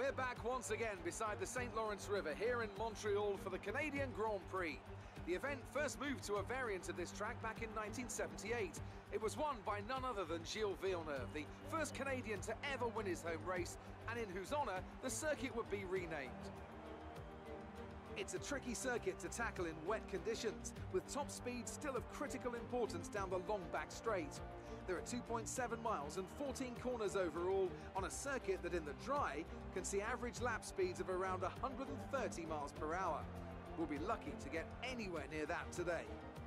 We're back once again beside the St. Lawrence River here in Montreal for the Canadian Grand Prix. The event first moved to a variant of this track back in 1978. It was won by none other than Gilles Villeneuve, the first Canadian to ever win his home race, and in whose honour the circuit would be renamed. It's a tricky circuit to tackle in wet conditions, with top speed still of critical importance down the long back straight. There are 2.7 miles and 14 corners overall on a circuit that in the dry can see average lap speeds of around 130 miles per hour. We'll be lucky to get anywhere near that today.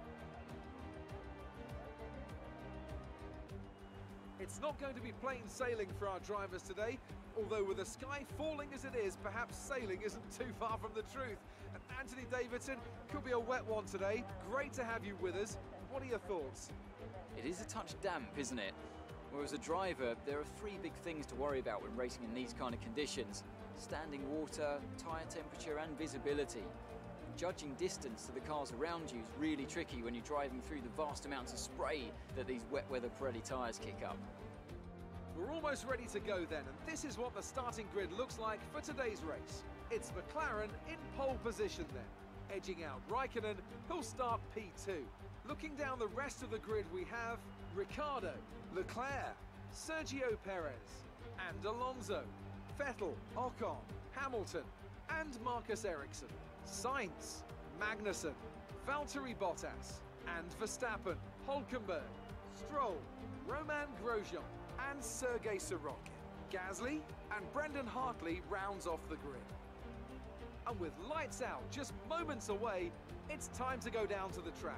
It's not going to be plain sailing for our drivers today, although with the sky falling as it is, perhaps sailing isn't too far from the truth. And Anthony Davidson, could be a wet one today. Great to have you with us. What are your thoughts? It is a touch damp, isn't it? Well, as a driver, there are three big things to worry about when racing in these kind of conditions: standing water, tyre temperature and visibility. Judging distance to the cars around you is really tricky when you're driving through the vast amounts of spray that these wet weather Pirelli tyres kick up. We're almost ready to go then, and this is what the starting grid looks like for today's race. It's McLaren in pole position then, edging out Raikkonen, who'll start P2. Looking down the rest of the grid, we have Ricciardo, Leclerc, Sergio Perez, and Alonso, Vettel, Ocon, Hamilton, and Marcus Ericsson, Sainz, Magnussen, Valtteri Bottas, and Verstappen, Hülkenberg, Stroll, Romain Grosjean, and Sergei Sorokin. Gasly and Brendan Hartley rounds off the grid. And with lights out just moments away, it's time to go down to the track.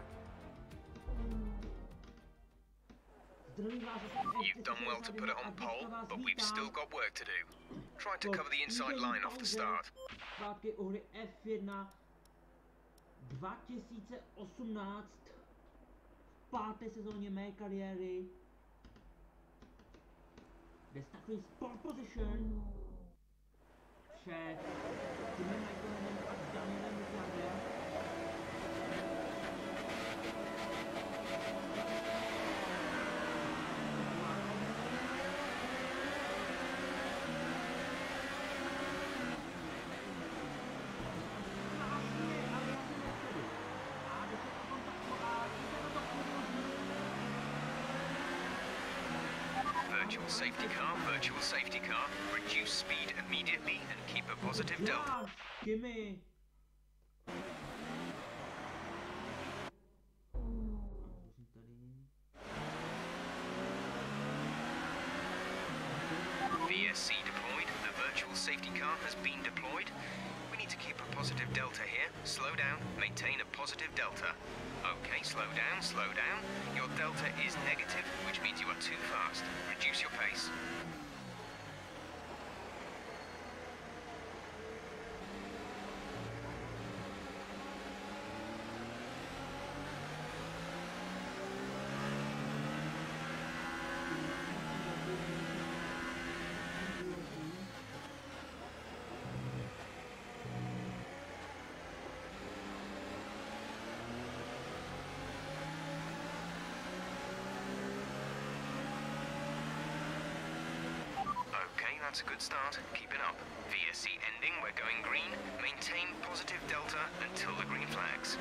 You've done well to put it on pole, but we've still got work to do. Trying to cover the inside line off the start. Zpátky u hry F1 2018 v páté sezóně mé kariéry, kde startuji z pole position před Timem Raikkonenem a Danielem Ricciardem. Virtual safety car, reduce speed immediately and keep a positive delta. Gimme. VSC deployed, the virtual safety car has been deployed. We need to keep a positive delta here. Slow down, maintain a positive delta. Okay, slow down, slow down. Your delta is negative, which means you are too fast. Reduce your pace. That's a good start. Keep it up. VSC ending, we're going green. Maintain positive delta until the green flags.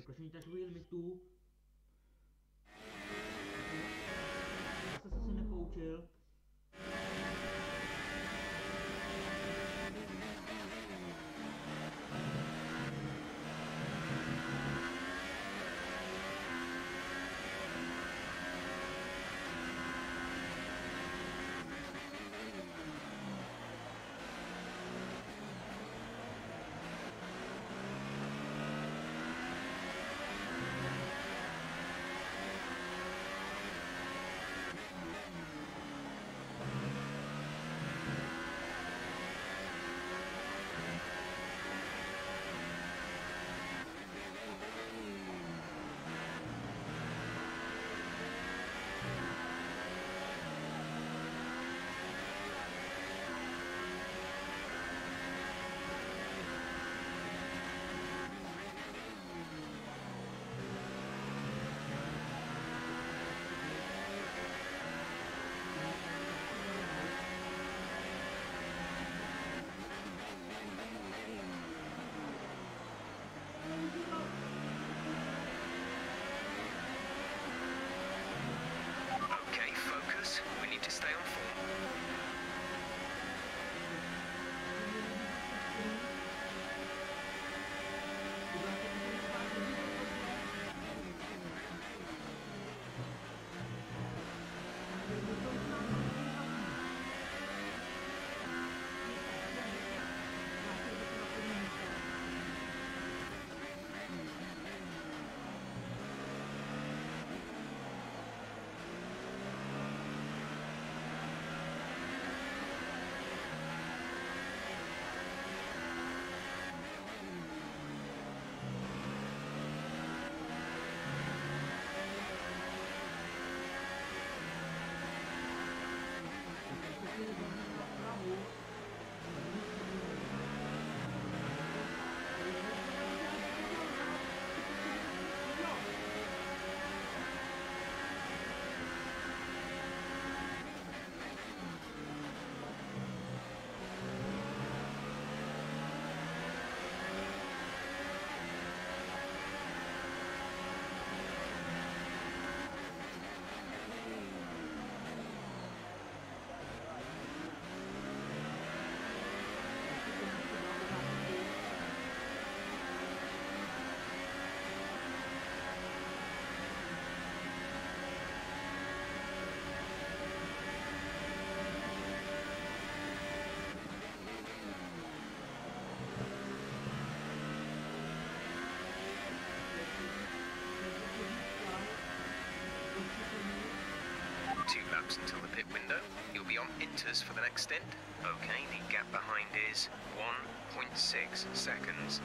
Proč oni tak mi tu? Zase se nepoučil. Okay, focus. We need to stay on form. Until the pit window. You'll be on inters for the next stint. Okay, the gap behind is 1.6 seconds.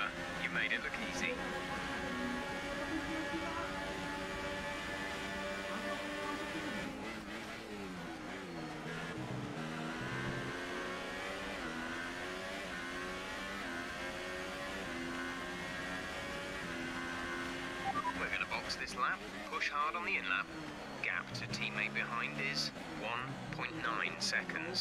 delta. You made it look easy. We're going to box this lap, push hard on the in-lap. Gap to teammate behind is 1.9 seconds.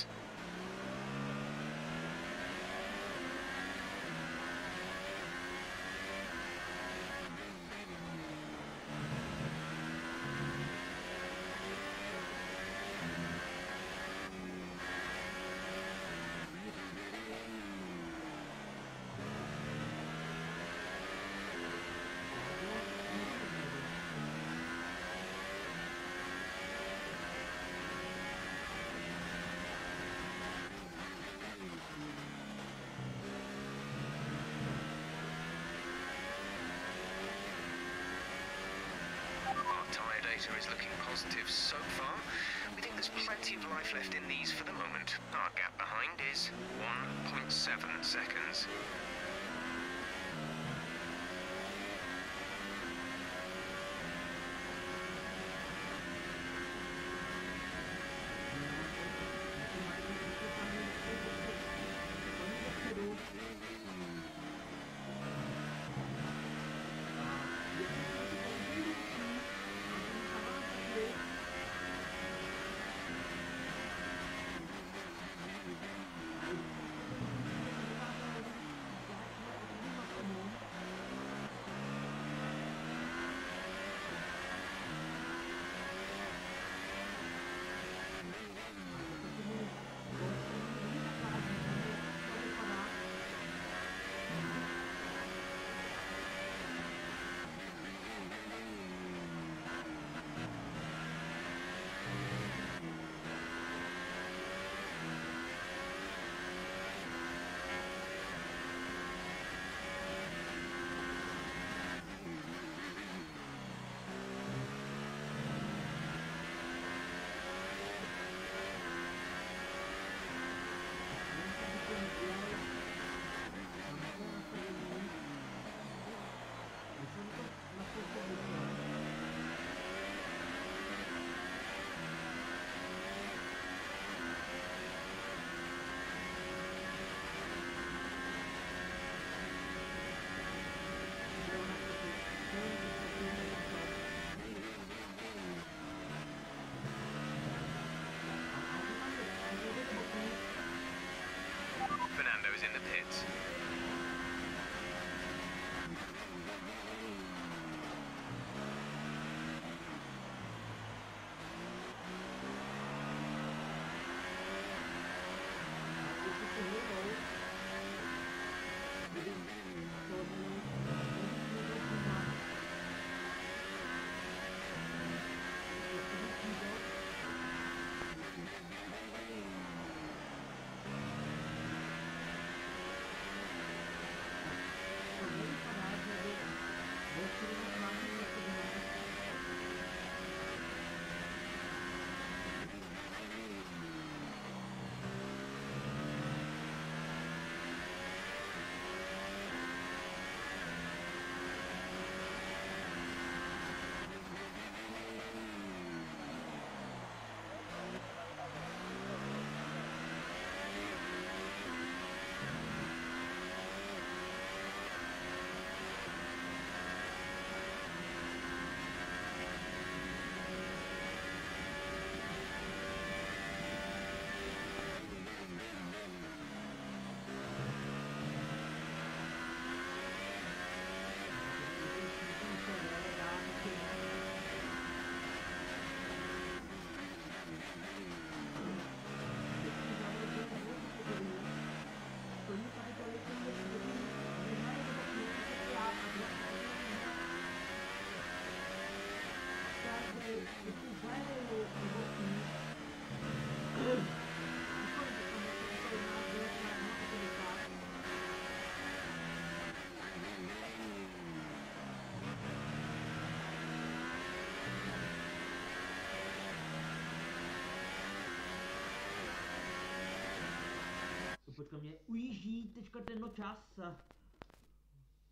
Tyre data is looking positive so far. We think there's plenty of life left in these for the moment. Our gap behind is 1.7 seconds. Fernando's in the pits. Počkej, mě ujíždí teďka ten čas.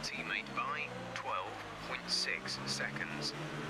teammate by 12.6 seconds.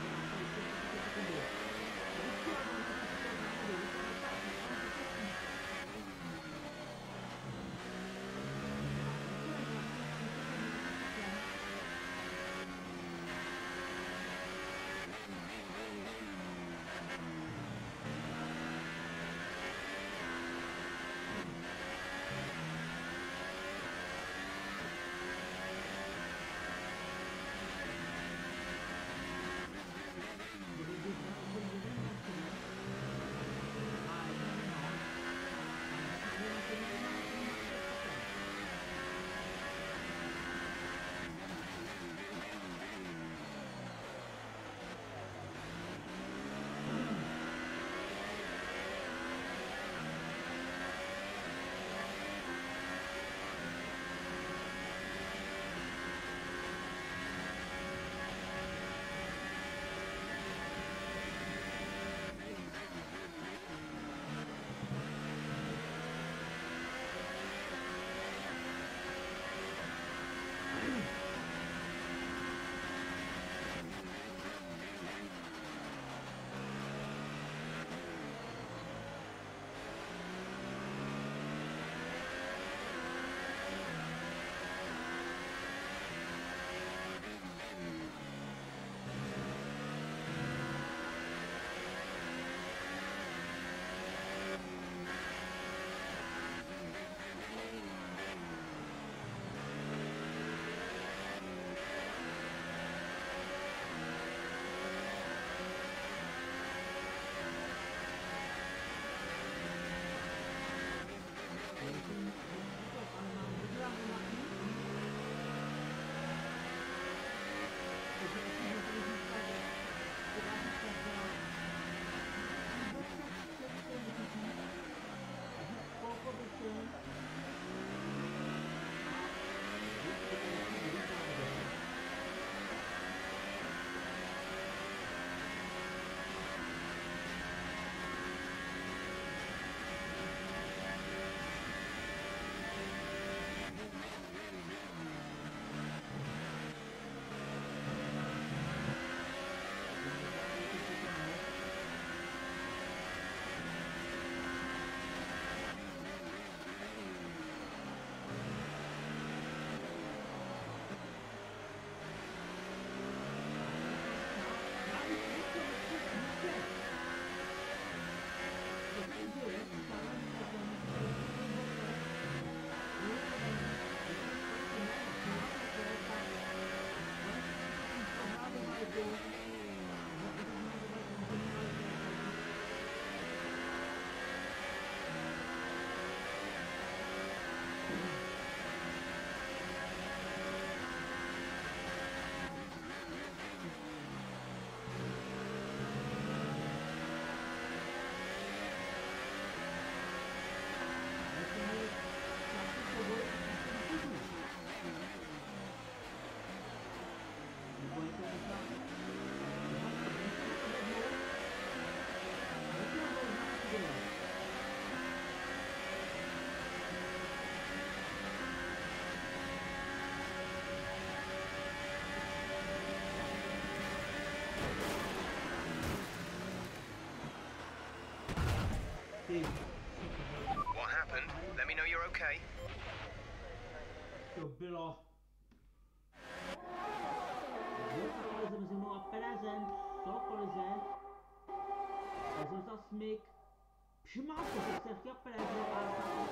What happened? Let me know you're okay. To bylo. Kolize mezi mnou a Perezem. Co kolize? Perez vzal smyk. Přimáš to, že se chtěl Pereze a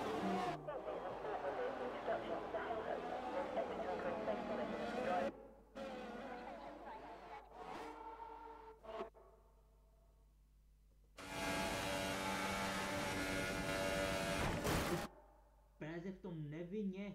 Perez je v tom nevinně.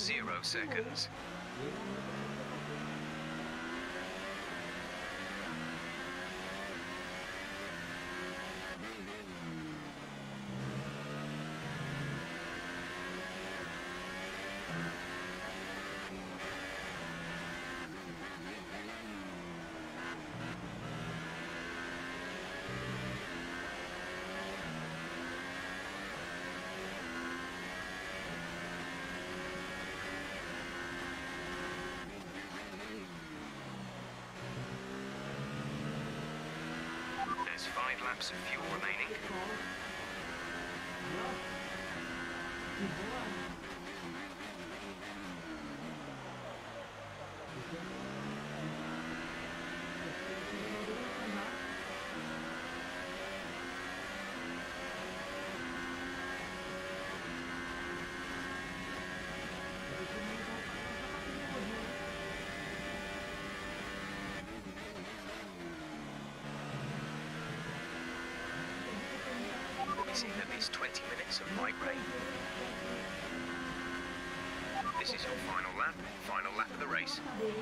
0 seconds. There's 5 laps of fuel remaining. We've seen at least 20 minutes of light rain. This is your final lap of the race.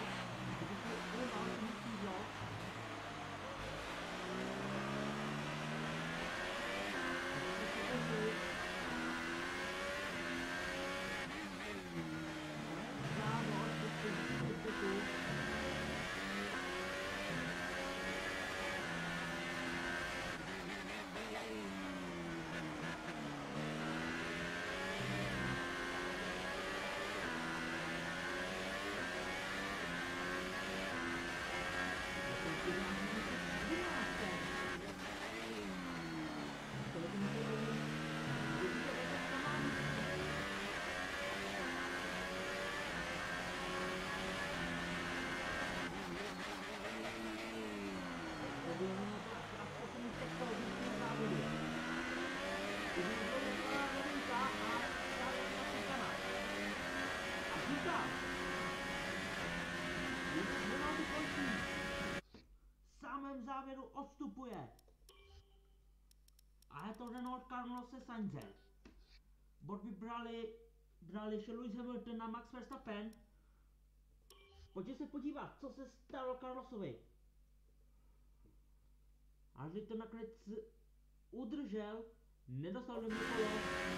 V závěru odstupuje. A je to Renault Carlose Sainze. Bod vybrali ještě Lewis Hamilton a Max Verstappen. Pojďte se podívat, co se stalo Carlosovi. A když to nakonec udržel, nedostal do kolo.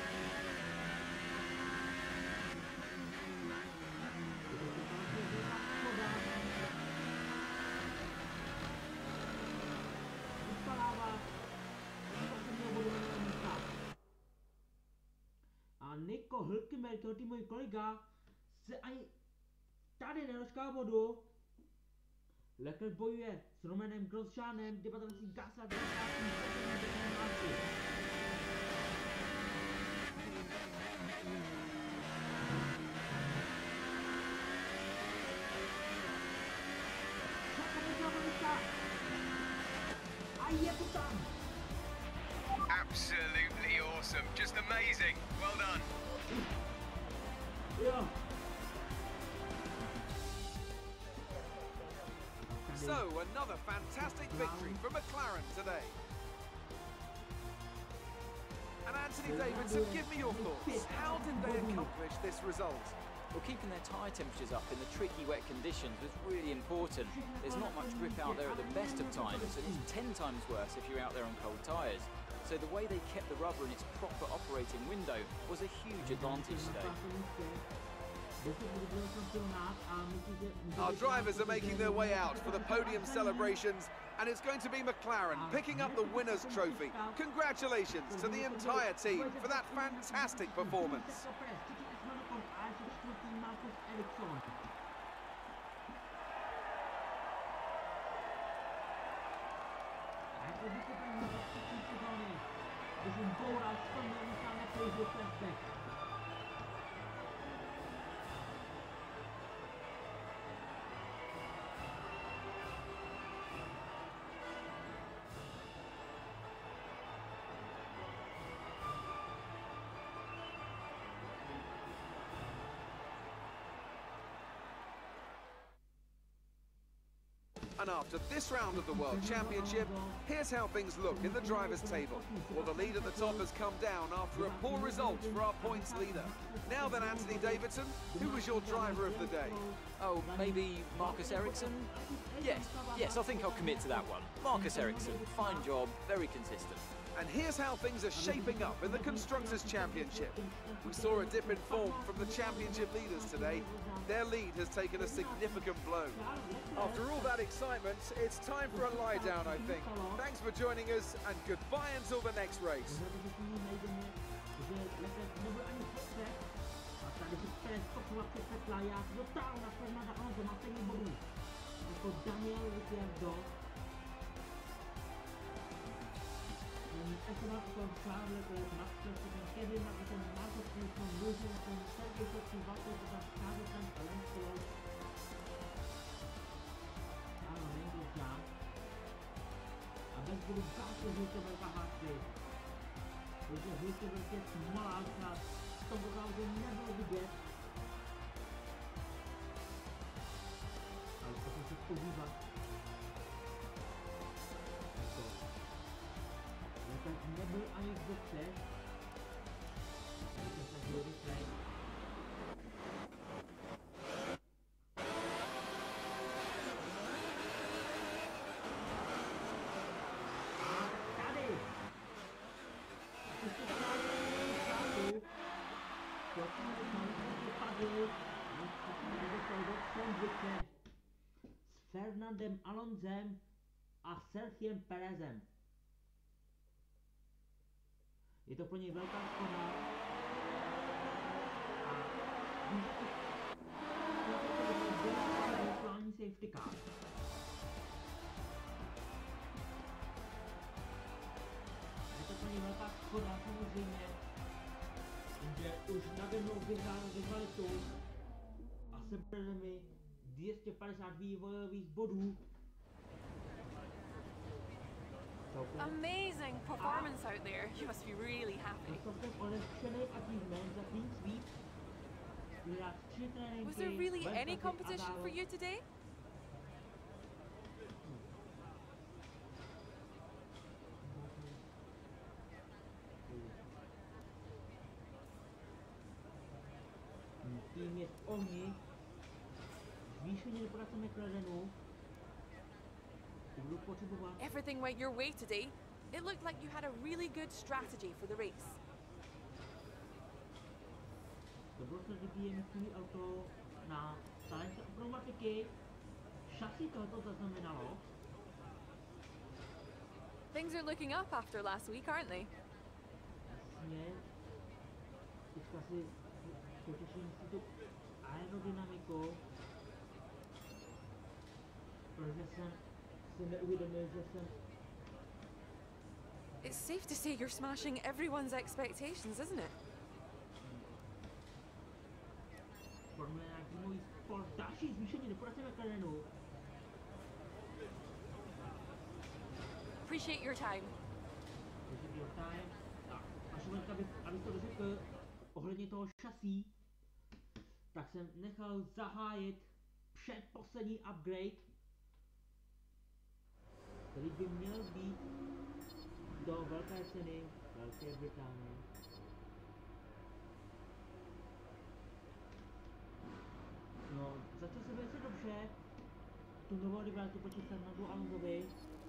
A Nico Hülkenberg, jeho týmový kolega, se ani tady nedočká bodu. Leclerc bojuje s Romanem Grosjeanem, 19. Gasly, 19. A je to tam! Absolutely awesome. Just amazing. Well done. Jo. So, another fantastic victory for McLaren today. And Anthony Davidson, give me your thoughts. How did they accomplish this result? Well, keeping their tyre temperatures up in the tricky wet conditions was really important. There's not much grip out there at the best of times, and it's 10 times worse if you're out there on cold tyres. So the way they kept the rubber in its proper operating window was a huge advantage today. Our drivers are making their way out for the podium celebrations, and it's going to be McLaren picking up the winner's trophy. Congratulations to the entire team for that fantastic performance. And after this round of the World Championship, here's how things look in the drivers' table. Well, the lead at the top has come down after a poor result for our points leader. Now then, Anthony Davidson, who was your driver of the day? Oh, maybe Marcus Ericsson? Yes, I think I'll commit to that one. Marcus Ericsson, fine job, very consistent. And here's how things are shaping up in the Constructors' Championship. We saw a dip in form from the championship leaders today. Their lead has taken a significant blow. After all that excitement, it's time for a lie down, I think. Thanks for joining us, and goodbye until the next race. S Fernandem Alonsem a Sergiem Perezem. Je to pro něj velká škoda. A virtuální safety car. Je to pro něj velká škoda samozřejmě, že už nade mnou vyhrál rivalitu a sebere mi 250 vývojových bodů. Amazing performance out there. You must be really happy. Was there really any competition for you today? Tým je v ohni. Zvýšení reputace McLarenu. Everything went your way today. It looked like you had a really good strategy for the race. Dobro se vyvíjí svůj auto na stanici pneumatiky. Šasí tohoto zaznamenalo. Things are looking up after last week, aren't they? Jasně. Teďka si potěším si tu aerodynamiku. Protože jsem It's safe to say you're smashing everyone's expectations, isn't it? Appreciate your time. Abych to řekl ohledně toho šasí, tak jsem nechal zahájit předposlední upgrade, který by měl být do velké ceny Velké Británie. No, začal se velice dobře. Tu novou rivalitu proti Fernandu Alonsovi.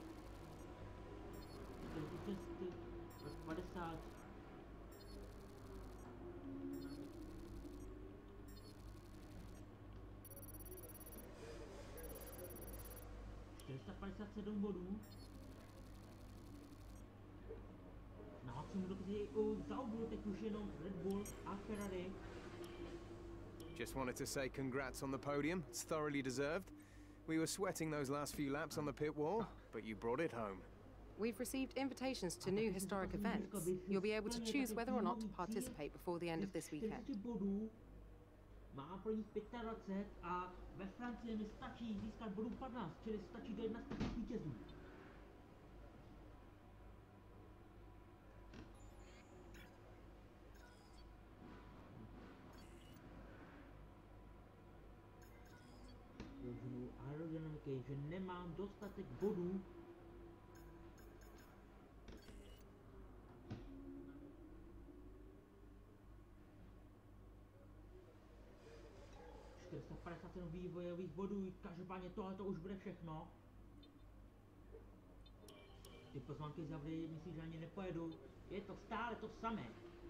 50. 457 bodů. Na maximum dokonce u Sauberu teď už jenom Red Bull a Ferrari. Just wanted to say congrats on the podium. It's thoroughly deserved. We were sweating those last few laps on the pit wall, but you brought it home. We've received invitations to new historic events. You'll be able to choose whether or not to participate before the end of this weekend. Má pro nich 25 a ve Francii mi stačí získat bodů 15, čili stačí do 1 z 5 vítězů. ekonomiky, že nemám dostatek bodů. Vývojových bodů, každopádně tohle to už bude všechno. Ty pozvánky zavřeli, myslíš, že ani nepojedu. Je to stále to samé.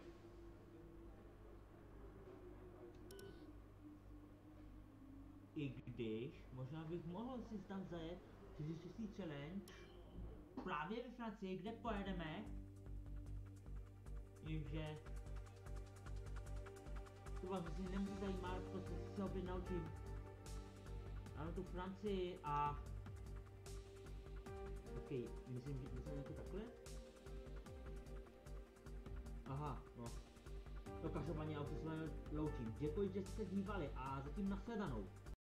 I když, možná bych mohl si tam zajet 4000 challenge právě ve Francii, kde pojedeme. Jenže to vás si nemusí zajímat, prostě se opět naučím. Máme tu Francii a... Ok, myslím, že to jako takhle? Aha, no. No každopádně já už se s vámi loučím. Děkuji, že jste se dívali a zatím nashledanou.